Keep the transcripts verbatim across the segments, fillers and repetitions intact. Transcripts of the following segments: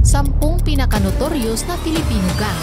Sampung pinakanotoryos na Filipino gang.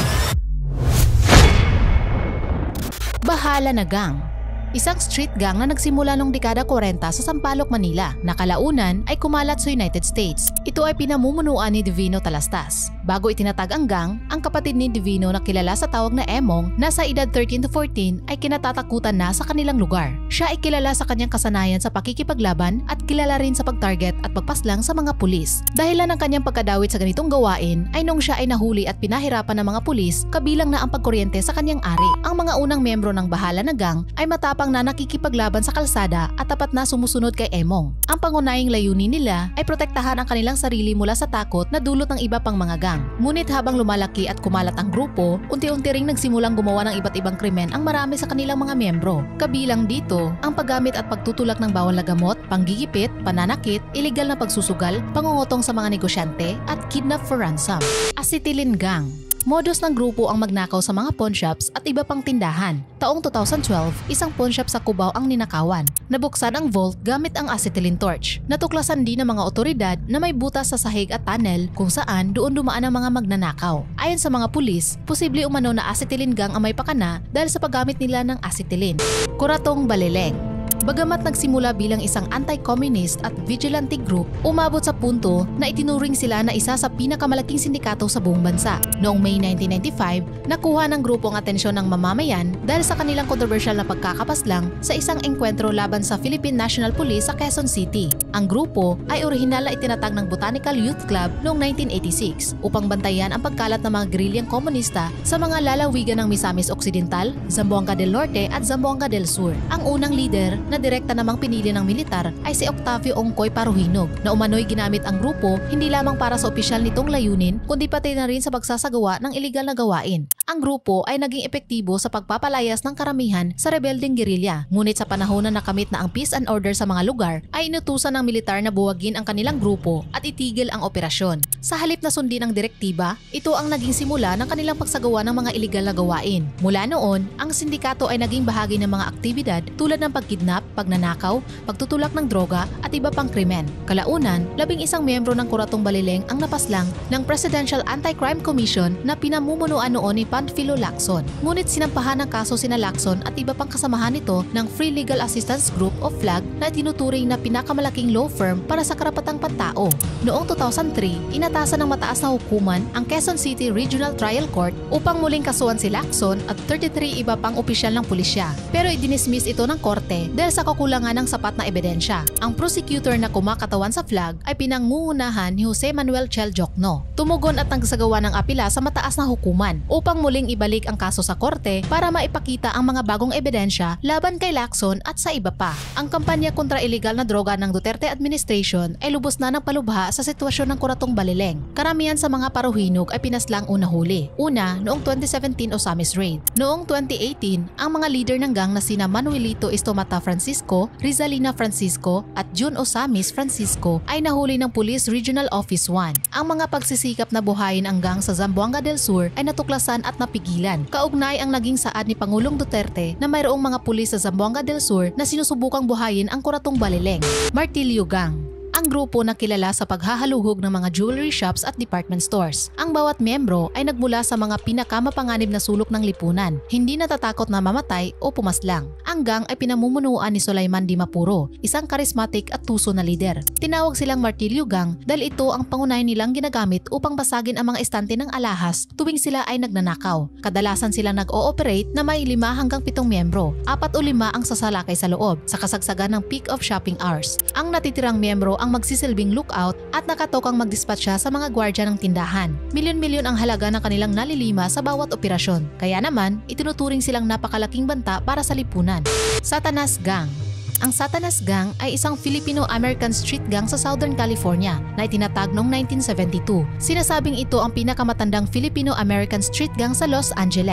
Bahala na Gang. Isang street gang na nagsimula noong dekada kuwarenta sa Sampaloc, Manila, na kalaunan ay kumalat sa United States. Ito ay pinamumunuan ni Divino Talastas. Bago itinatag ang gang, ang kapatid ni Divino na kilala sa tawag na Emong, nasa edad thirteen to fourteen ay kinatatakutan na sa kanilang lugar. Siya ay kilala sa kanyang kasanayan sa pakikipaglaban at kilala rin sa pagtarget at pagpaslang sa mga pulis. Dahilan ng kanyang pagkadawit sa ganitong gawain ay nung siya ay nahuli at pinahirapan ng mga pulis, kabilang na ang pagkuryente sa kanyang ari. Ang mga unang miyembro ng Bahala na Gang ay matapang na nakikipaglaban sa kalsada at tapat na sumusunod kay Emong. Ang pangunahing layunin nila ay protektahan ang kanilang sarili mula sa takot na dulot ng iba pang mga gang. Ngunit habang lumalaki at kumalat ang grupo, unti-unti ring nagsimulang gumawa ng iba't ibang krimen ang marami sa kanilang mga miyembro. Kabilang dito ang paggamit at pagtutulak ng bawal na gamot, panggigipit, pananakit, ilegal na pagsusugal, pangungutong sa mga negosyante at kidnap for ransom. Acetylene Gang. Modus ng grupo ang magnakaw sa mga pawn shops at iba pang tindahan. Taong two thousand twelve, isang pawn shop sa Cubao ang ninakawan. Nabuksan ang vault gamit ang acetylene torch. Natuklasan din ng mga otoridad na may butas sa sahig at tunnel kung saan doon dumaan ang mga magnanakaw. Ayon sa mga pulis, posible umano na acetylene gang ang may pakana dahil sa paggamit nila ng acetylene. Kuratong Balileng. Bagamat nagsimula bilang isang anti-communist at vigilante group, umabot sa punto na itinuring sila na isa sa pinakamalaking sindikato sa buong bansa. Noong May nineteen ninety-five, nakuha ng grupo ang atensyon ng mamamayan dahil sa kanilang kontrobersyal na pagkakapaslang sa isang engkwentro laban sa Philippine National Police sa Quezon City. Ang grupo ay orihinal na itinatag ng Botanical Youth Club noong nineteen eighty-six upang bantayan ang pagkalat ng mga gerilyang komunista sa mga lalawigan ng Misamis Occidental, Zamboanga del Norte at Zamboanga del Sur. Ang unang leader na direkta namang pinili ng militar ay si Octavio Ongkoy Paruhinog, na umano'y ginamit ang grupo hindi lamang para sa opisyal nitong layunin kundi pati na rin sa pagsasagawa ng iligal na gawain. Ang grupo ay naging epektibo sa pagpapalayas ng karamihan sa rebeldeng gerilya, ngunit sa panahon na nakamit na ang peace and order sa mga lugar ay inutusan ng militar na buwagin ang kanilang grupo at itigil ang operasyon. Sa halip na sundin ang direktiba, ito ang naging simula ng kanilang pagsagawa ng mga iligal na gawain. Mula noon, ang sindikato ay naging bahagi ng mga aktibidad tulad ng pagkidnap, pagnanakaw, pagtutulak ng droga at iba pang krimen. Kalaunan, labing isang miyembro ng Kuratong Balileng ang napaslang ng Presidential Anti-Crime Commission na pinamumunuan noon ni Panfilo Lacson. Ngunit sinampahan ng kaso sina Lacson at iba pang kasamahan nito ng Free Legal Assistance Group o F L A G na tinuturing na pinakamalaking law firm para sa karapatang pantao. Noong two thousand three, inatasan ng mataas na hukuman ang Quezon City Regional Trial Court upang muling kasuhan si Lacson at thirty-three iba pang opisyal ng pulisya. Pero idinismiss ito ng korte dahil sa kakulangan ng sapat na ebidensya. Ang prosecutor na kumakatawan sa F L A G ay pinangungunahan ni Jose Manuel Chel Jokno. Tumugon at nagsagawa ng apela sa mataas na hukuman upang muling ibalik ang kaso sa korte para maipakita ang mga bagong ebidensya laban kay Lacson at sa iba pa. Ang kampanya kontra iligal na droga ng Duterte administration ay lubos na ng palubha sa sitwasyon ng Kuratong Balileng. Karamihan sa mga paruhinog ay pinaslang una huli. Una, noong twenty seventeen Osamis Raid. Noong twenty eighteen, ang mga leader ng gang na sina Manuelito Estomata Francisco, Rizalina Francisco at June Osamis Francisco ay nahuli ng Police Regional Office one. Ang mga pagsisikap na buhayin ang gang sa Zamboanga del Sur ay natuklasan at napigilan. Kaugnay ang naging saad ni Pangulong Duterte na mayroong mga pulis sa Zamboanga del Sur na sinusubukang buhayin ang Kuratong Balileng. Martilyo Gang. Ang grupo na kilala sa paghahaluhog ng mga jewelry shops at department stores. Ang bawat miyembro ay nagmula sa mga pinakamapanganib na sulok ng lipunan, hindi natatakot na mamatay o pumaslang. Ang gang ay pinamumunuan ni Sulaiman Dimapuro, isang karismatik at tuso na lider. Tinawag silang Martilyo Gang dahil ito ang pangunahing nilang ginagamit upang basagin ang mga estante ng alahas tuwing sila ay nagnanakaw. Kadalasan silang nag-ooperate na may lima hanggang pitong miyembro, apat o lima ang sasalakay sa loob, sa kasagsagan ng peak of shopping hours. Ang natitirang miyembro ang magsisilbing lookout at nakatokang mag-dispatch siya sa mga gwardya ng tindahan. Milyon-milyon ang halaga ng kanilang nalilima sa bawat operasyon. Kaya naman, itinuturing silang napakalaking banta para sa lipunan. Satanas Gang. Ang Satanas Gang ay isang Filipino-American street gang sa Southern California na itinatag noong nineteen seventy-two. Sinasabing ito ang pinakamatandang Filipino-American street gang sa Los Angeles.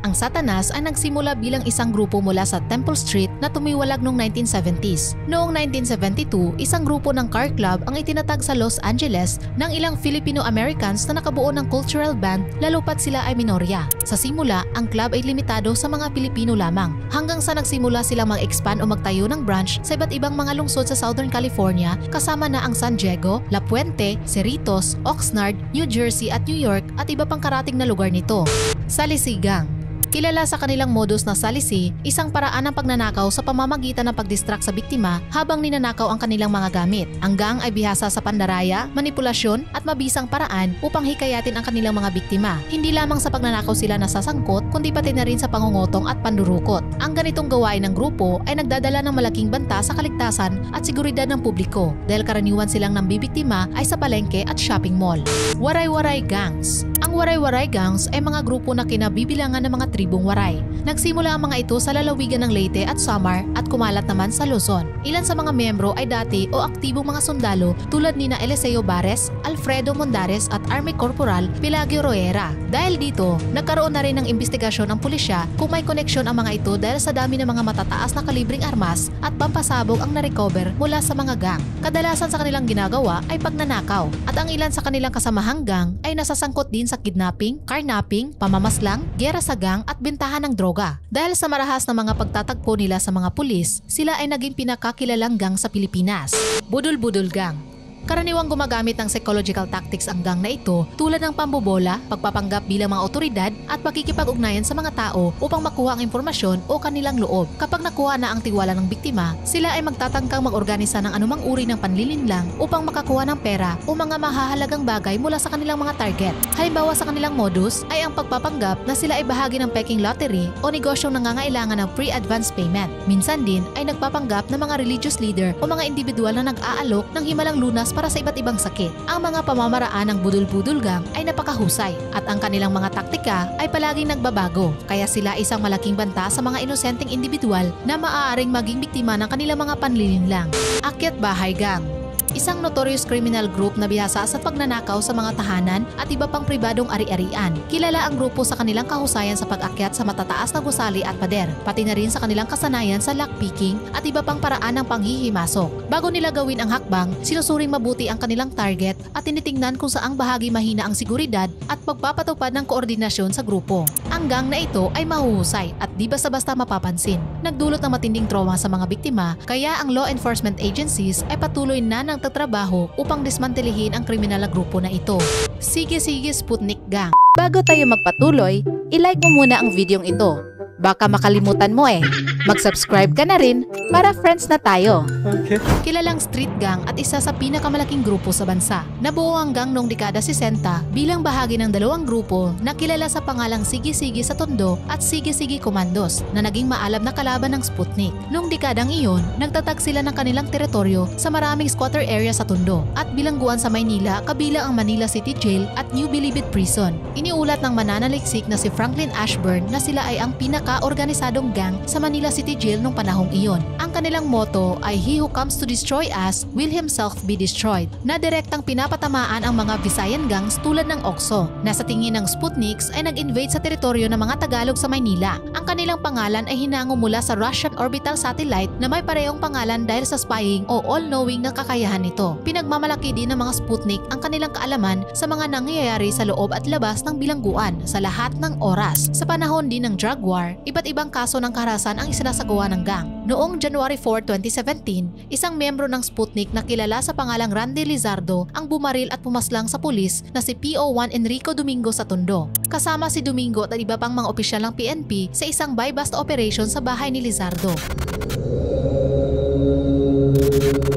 Ang Satanas ay nagsimula bilang isang grupo mula sa Temple Street na tumiwalag noong nineteen seventies. Noong nineteen seventy-two, isang grupo ng car club ang itinatag sa Los Angeles ng ilang Filipino-Americans na nakabuo ng cultural band lalo pat sila ay minorya. Sa simula, ang club ay limitado sa mga Pilipino lamang hanggang sa nagsimula silang mag-expand o magtayo ng branch sa iba't ibang mga lungsod sa Southern California kasama na ang San Diego, La Puente, Cerritos, Oxnard, New Jersey at New York at iba pang karating na lugar nito. Salisi Gang. Kilala sa kanilang modus na salisi, isang paraan ng pagnanakaw sa pamamagitan ng pagdistract sa biktima habang ninanakaw ang kanilang mga gamit. Ang gang ay bihasa sa pandaraya, manipulasyon at mabisang paraan upang hikayatin ang kanilang mga biktima. Hindi lamang sa pagnanakaw sila nasasangkot kundi pati na rin sa pangungutong at pandurukot. Ang ganitong gawain ng grupo ay nagdadala ng malaking banta sa kaligtasan at seguridad ng publiko dahil karaniwan silang nambibiktima ay sa palengke at shopping mall. Waray-waray gangs. Ang waray-waray gangs ay mga grupo na kinabibilangan ng mga tribong waray. Nagsimula ang mga ito sa lalawigan ng Leyte at Samar at kumalat naman sa Luzon. Ilan sa mga miyembro ay dati o aktibong mga sundalo tulad nina Eliseo Bares, Alfredo Mondares at Army Corporal Pelagio Roera. Dahil dito, nagkaroon na rin ng investigasyon ang pulisya kung may koneksyon ang mga ito dahil sa dami ng mga matataas na kalibring armas at pampasabog ang narecover mula sa mga gang. Kadalasan sa kanilang ginagawa ay pagnanakaw at ang ilan sa kanilang kasamahang gang ay nasasangkot din sa kidnapping, carnapping, pamamaslang, giyera sa gang at bentahan ng droga. Dahil sa marahas na mga pagtatagpo nila sa mga pulis, sila ay naging pinakakilalang gang sa Pilipinas. Budol-budol gang. Karaniwang gumagamit ng psychological tactics ang gang na ito tulad ng pambobola, pagpapanggap bilang mga otoridad at pakikipag-ugnayan sa mga tao upang makuha ang impormasyon o kanilang loob. Kapag nakuha na ang tiwala ng biktima, sila ay magtatangkang mag-organisa ng anumang uri ng panlilinlang upang makakuha ng pera o mga mahahalagang bagay mula sa kanilang mga target. Halimbawa sa kanilang modus ay ang pagpapanggap na sila ay bahagi ng peking lottery o negosyong nangangailangan ng pre-advance payment. Minsan din ay nagpapanggap ng mga religious leader o mga individual na nag-aalok ng himalang lunas para sa iba't ibang sakit. Ang mga pamamaraan ng budol-budol gang ay napakahusay at ang kanilang mga taktika ay palaging nagbabago kaya sila isang malaking banta sa mga inosenteng individual na maaaring maging biktima ng kanilang mga panlilinlang. Akyat Bahay Gang. Isang notorious criminal group na bihasa sa pagnanakaw sa mga tahanan at iba pang pribadong ari-arian. Kilala ang grupo sa kanilang kahusayan sa pag-akyat sa matataas na gusali at pader, pati na rin sa kanilang kasanayan sa lockpicking at iba pang paraan ng panghihimasok. Bago nila gawin ang hakbang, sinusuring mabuti ang kanilang target at tinitingnan kung saang bahagi mahina ang seguridad at pagpapatupad ng koordinasyon sa grupo. Ang gang na ito ay mahuhusay at di basta-basta mapapansin. Nagdulot ng matinding trauma sa mga biktima kaya ang law enforcement agencies ay patuloy na ng tatrabaho upang dismantelihin ang kriminal na grupo na ito. Sige-sige Sputnik Gang. Bago tayo magpatuloy, ilike mo muna ang videong ito. Baka makalimutan mo eh. Mag-subscribe ka na rin para friends na tayo. Okay. Kilalang street gang at isa sa pinakamalaking grupo sa bansa. Nabuo ang gang noong dekada sesenta bilang bahagi ng dalawang grupo na kilala sa pangalang Sige-sige sa Tondo at Sige-sige Commandos na naging maalab na kalaban ng Sputnik. Noong dekadang iyon, nagtatag sila ng kanilang teritoryo sa maraming squatter area sa Tondo at bilangguan sa Maynila kabilang ang Manila City Jail at New Bilibid Prison. Iniulat ng mananaliksik na si Franklin Ashburn na sila ay ang pinaka-organisadong gang sa Manila City Jail noong panahong iyon. Ang kanilang motto ay "He who comes to destroy us will himself be destroyed", na direktang pinapatamaan ang mga Visayan gangs tulad ng Okso, na sa tingin ng Sputniks ay nag-invade sa teritoryo ng mga Tagalog sa Maynila. Ang kanilang pangalan ay hinango mula sa Russian orbital satellite na may parehong pangalan dahil sa spying o all-knowing na kakayahan nito. Pinagmamalaki din ng mga Sputnik ang kanilang kaalaman sa mga nangyayari sa loob at labas ng bilangguan sa lahat ng oras. Sa panahon din ng drug war, iba't ibang kaso ng karahasan ang isinasagawa ng gang. Noong January four, twenty seventeen, isang miyembro ng Sputnik na kilala sa pangalang Randy Lizardo ang bumaril at pumaslang sa pulis na si P O one Enrico Domingo sa Tondo. Kasama si Domingo at iba pang mga opisyal ng P N P sa isang buy-bust operation sa bahay ni Lizardo.